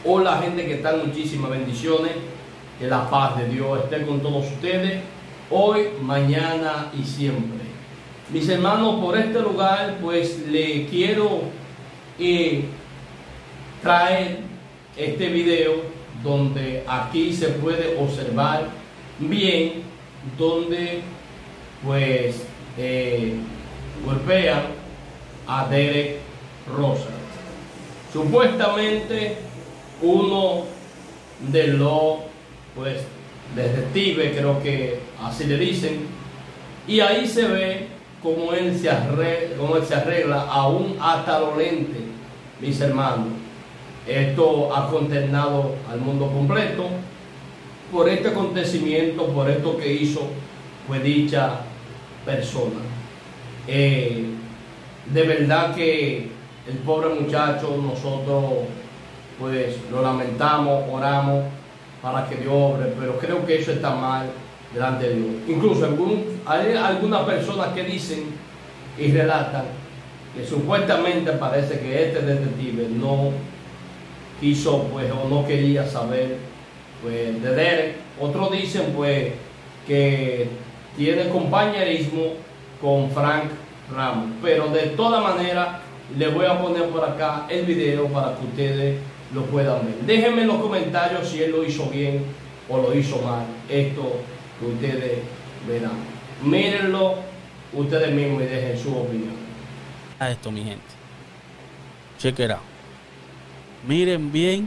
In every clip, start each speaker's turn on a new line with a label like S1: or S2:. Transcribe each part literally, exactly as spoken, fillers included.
S1: Hola gente, ¿qué tal? Muchísimas bendiciones. Que la paz de Dios esté con todos ustedes, hoy, mañana y siempre. Mis hermanos, por este lugar pues le quiero eh, traer este video donde aquí se puede observar bien donde pues eh, golpean a Derek Rosa. Supuestamente uno de los pues detectives, creo que así le dicen, y ahí se ve cómo él se arregla, cómo él se arregla aún hasta los lentes, mis hermanos. Esto ha consternado al mundo completo por este acontecimiento, por esto que hizo pues dicha persona. Eh, de verdad que el pobre muchacho, nosotros pues lo lamentamos, oramos para que Dios obre, pero creo que eso está mal delante de Dios. Incluso algún, hay algunas personas que dicen y relatan que supuestamente parece que este detective no quiso pues o no quería saber pues de Derek. Otros dicen pues que tiene compañerismo con Frank Ramos, pero de toda manera les voy a poner por acá el video para que ustedes lo puedan ver. Déjenme en los comentarios si él lo hizo bien o lo hizo mal, esto que ustedes verán. Mírenlo ustedes mismos y dejen su opinión.
S2: A esto, mi gente, check it out. Miren bien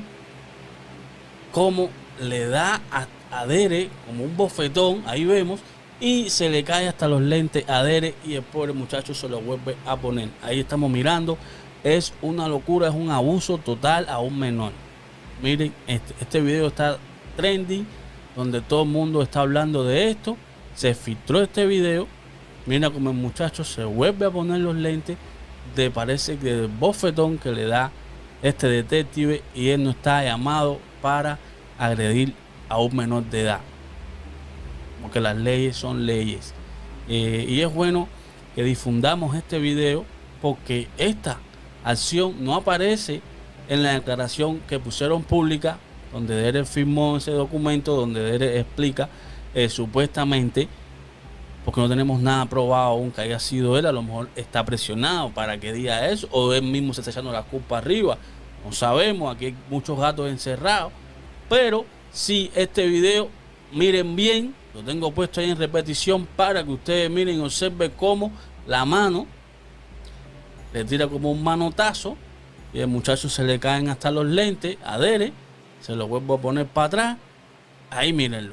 S2: cómo le da a, a Derek como un bofetón, ahí vemos, y se le cae hasta los lentes a Derek y el pobre muchacho se lo vuelve a poner. Ahí estamos mirando. Es una locura, es un abuso total a un menor. Miren, este, este video está trending, donde todo el mundo está hablando de esto. Se filtró este video. Mira como el muchacho se vuelve a poner los lentes. De parece que el bofetón que le da este detective, y él no está llamado para agredir a un menor de edad, porque las leyes son leyes. Eh, y es bueno que difundamos este video, porque esta acción no aparece en la declaración que pusieron pública, donde Derek firmó ese documento, donde Derek explica eh, supuestamente, porque no tenemos nada probado aún que haya sido él. A lo mejor está presionado para que diga eso, o él mismo se está echando la culpa arriba, no sabemos. Aquí hay muchos gatos encerrados, pero sí, este video, miren bien, lo tengo puesto ahí en repetición para que ustedes miren y observen cómo la mano le tira como un manotazo y el muchacho se le caen hasta los lentes a Derek, se lo vuelvo a poner para atrás. Ahí mírenlo,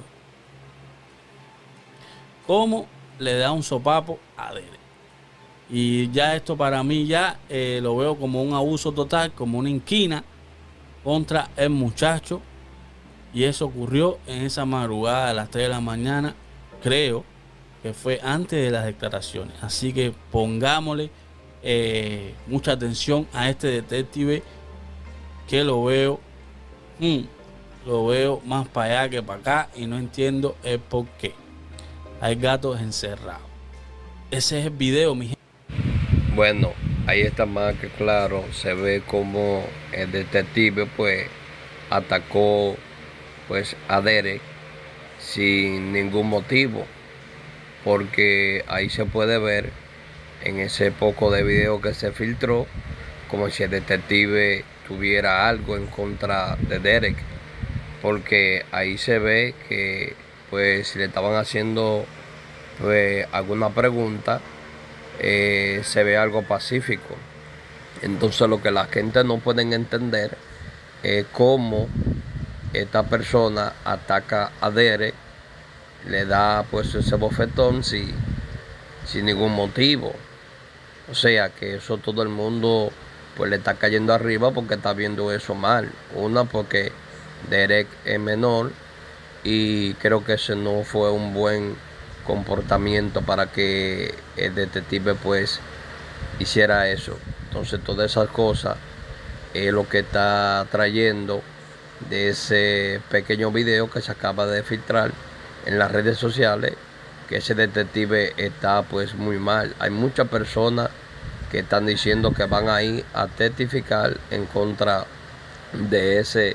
S2: cómo le da un sopapo a Derek. Y ya esto para mí ya eh, lo veo como un abuso total, como una inquina contra el muchacho. Y eso ocurrió en esa madrugada a las tres de la mañana, creo que fue antes de las declaraciones. Así que pongámosle eh, mucha atención a este detective, que lo veo, hmm, lo veo más para allá que para acá, y no entiendo el por qué. Hay gatos encerrados. Ese es el video, mi gente.
S3: Bueno, ahí está más que claro. Se ve como el detective pues atacó pues a Derek sin ningún motivo, porque ahí se puede ver en ese poco de video que se filtró como si el detective tuviera algo en contra de Derek, porque ahí se ve que pues si le estaban haciendo pues alguna pregunta, eh, se ve algo pacífico. Entonces lo que la gente no puede entender es cómo esta persona ataca a Derek, le da pues ese bofetón sin, sin ningún motivo. O sea que eso todo el mundo pues le está cayendo arriba porque está viendo eso mal. Una, porque Derek es menor y creo que ese no fue un buen comportamiento para que el detective pues hiciera eso. Entonces todas esas cosas es lo que está trayendo de ese pequeño video que se acaba de filtrar en las redes sociales, que ese detective está pues muy mal. Hay muchas personas que están diciendo que van a ir a testificar en contra de ese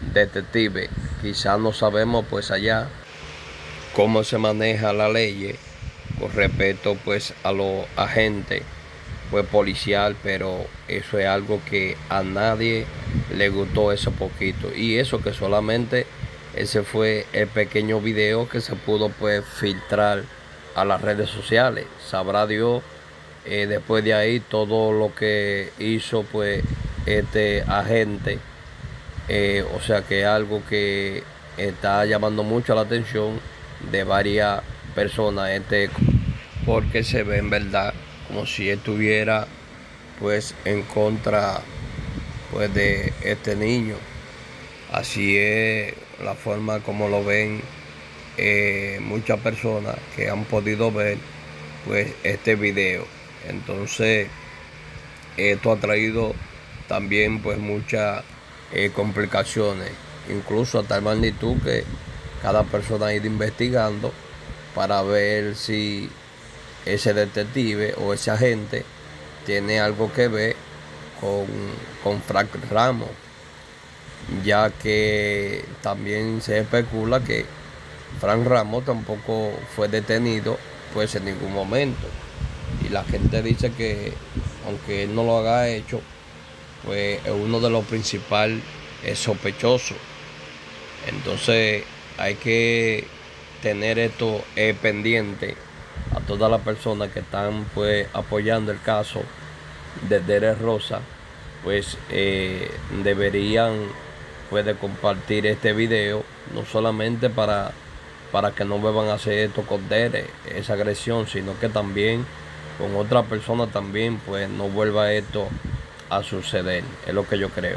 S3: detectives. Quizás no sabemos pues allá cómo se maneja la ley con respecto pues a los agentes pues policial, pero eso es algo que a nadie le gustó eso poquito, y eso que solamente ese fue el pequeño video que se pudo pues filtrar a las redes sociales. Sabrá Dios eh, después de ahí todo lo que hizo pues este agente, eh, o sea que es algo que está llamando mucho la atención de varias personas, este, porque se ve en verdad como si estuviera pues en contra pues de este niño. Así es la forma como lo ven eh, muchas personas que han podido ver pues este video. Entonces esto ha traído también pues muchas eh, complicaciones, incluso a tal magnitud que cada persona ha ido investigando para ver si ese detective o ese agente tiene algo que ver con, con Frank Ramos, ya que también se especula que Frank Ramos tampoco fue detenido pues en ningún momento, y la gente dice que aunque él no lo haya hecho, pues es uno de los principales sospechosos. Entonces hay que tener esto eh, pendiente a todas las personas que están pues apoyando el caso de Derek Rosa, pues eh, deberían pues de compartir este video, no solamente para para que no vuelvan a hacer esto con Derek, esa agresión, sino que también con otras personas también pues no vuelva esto a suceder, es lo que yo creo.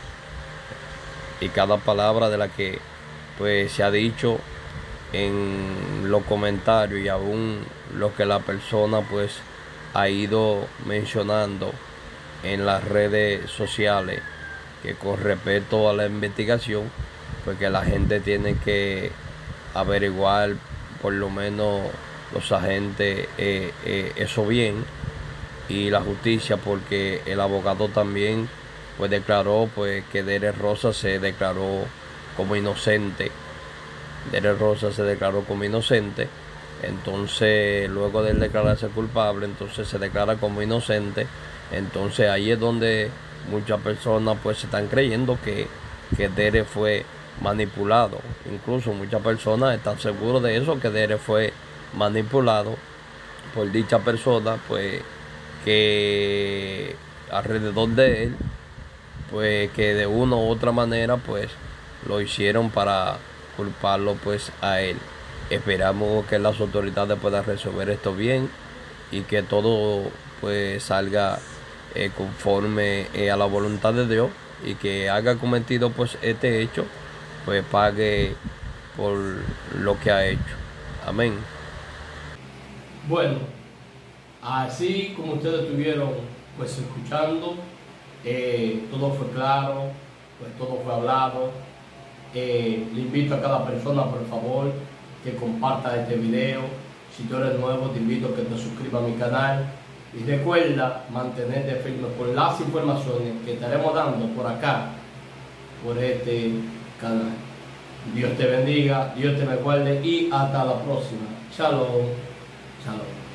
S3: Y cada palabra de la que pues se ha dicho en los comentarios y aún lo que la persona pues ha ido mencionando en las redes sociales, que con respecto a la investigación pues que la gente tiene que averiguar, por lo menos los agentes, eh, eh, eso bien, y la justicia, porque el abogado también pues declaró pues que Derek Rosa se declaró como inocente. Derek Rosa se declaró como inocente. Entonces luego de él declararse culpable, entonces se declara como inocente. Entonces ahí es donde muchas personas pues se están creyendo que, que Derek fue manipulado. Incluso muchas personas están seguros de eso, que Derek fue manipulado por dicha persona, pues que alrededor de él, pues que de una u otra manera pues lo hicieron para culparlo pues a él. Esperamos que las autoridades puedan resolver esto bien y que todo pues salga eh, conforme eh, a la voluntad de Dios, y que haga cometido pues este hecho pues pague por lo que ha hecho. Amén.
S1: Bueno, así como ustedes estuvieron pues escuchando, eh, todo fue claro, pues todo fue hablado. Eh, le invito a cada persona, por favor, que comparta este video. Si tú eres nuevo, te invito a que te suscribas a mi canal, y recuerda mantenerte firme por las informaciones que estaremos dando por acá, por este canal. Dios te bendiga, Dios te recuerde, y hasta la próxima. Shalom, shalom.